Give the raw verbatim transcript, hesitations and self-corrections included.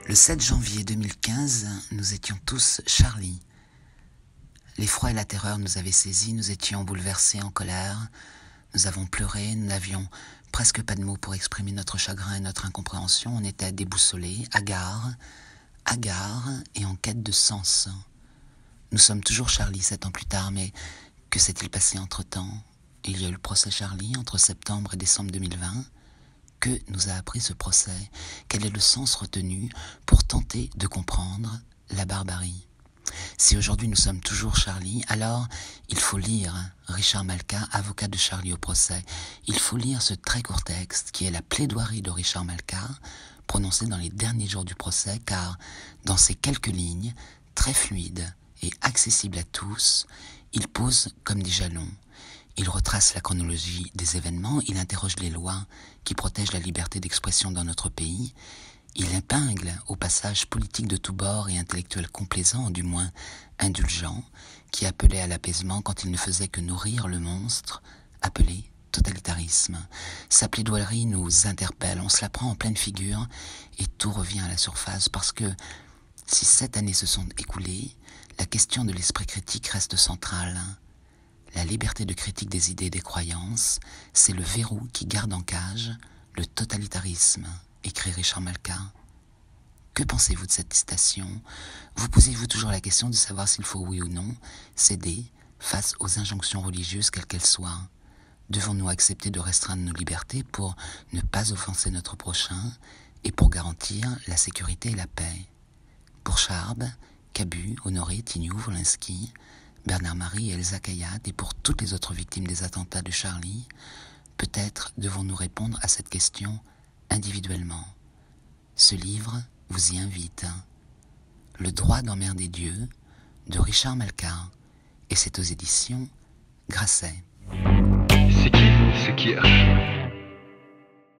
Le sept janvier deux mille quinze, nous étions tous Charlie. L'effroi et la terreur nous avaient saisis, nous étions bouleversés, en colère. Nous avons pleuré, nous n'avions presque pas de mots pour exprimer notre chagrin et notre incompréhension. On était déboussolés, hagards, hagards et en quête de sens. Nous sommes toujours Charlie sept ans plus tard, mais que s'est-il passé entre-temps? Il y a eu le procès Charlie entre septembre et décembre deux mille vingt. Que nous a appris ce procès? Quel est le sens retenu pour tenter de comprendre la barbarie? Si aujourd'hui nous sommes toujours Charlie, alors il faut lire Richard Malka, avocat de Charlie au procès. Il faut lire ce très court texte qui est la plaidoirie de Richard Malka, prononcée dans les derniers jours du procès, car dans ces quelques lignes, très fluides et accessibles à tous, il pose comme des jalons. Il retrace la chronologie des événements, il interroge les lois qui protègent la liberté d'expression dans notre pays, il épingle au passage politique de tous bords et intellectuel complaisant, du moins indulgent, qui appelait à l'apaisement quand il ne faisait que nourrir le monstre appelé totalitarisme. Sa plaidoirie nous interpelle, on se la prend en pleine figure et tout revient à la surface parce que si sept années se sont écoulées, la question de l'esprit critique reste centrale. La liberté de critique des idées et des croyances, c'est le verrou qui garde en cage le totalitarisme, écrit Richard Malka. Que pensez-vous de cette citation? Vous posez-vous toujours la question de savoir s'il faut oui ou non céder face aux injonctions religieuses quelles qu'elles soient? Devons-nous accepter de restreindre nos libertés pour ne pas offenser notre prochain et pour garantir la sécurité et la paix? Pour Charb, Cabu, Honoré, Tignou, Wolinski, Bernard-Marie et Elsa Cayat et pour toutes les autres victimes des attentats de Charlie, peut-être devons-nous répondre à cette question individuellement. Ce livre vous y invite. Le droit d'emmerder Dieu de Richard Malka, et c'est aux éditions Grasset. C'est qui ce Kirsch?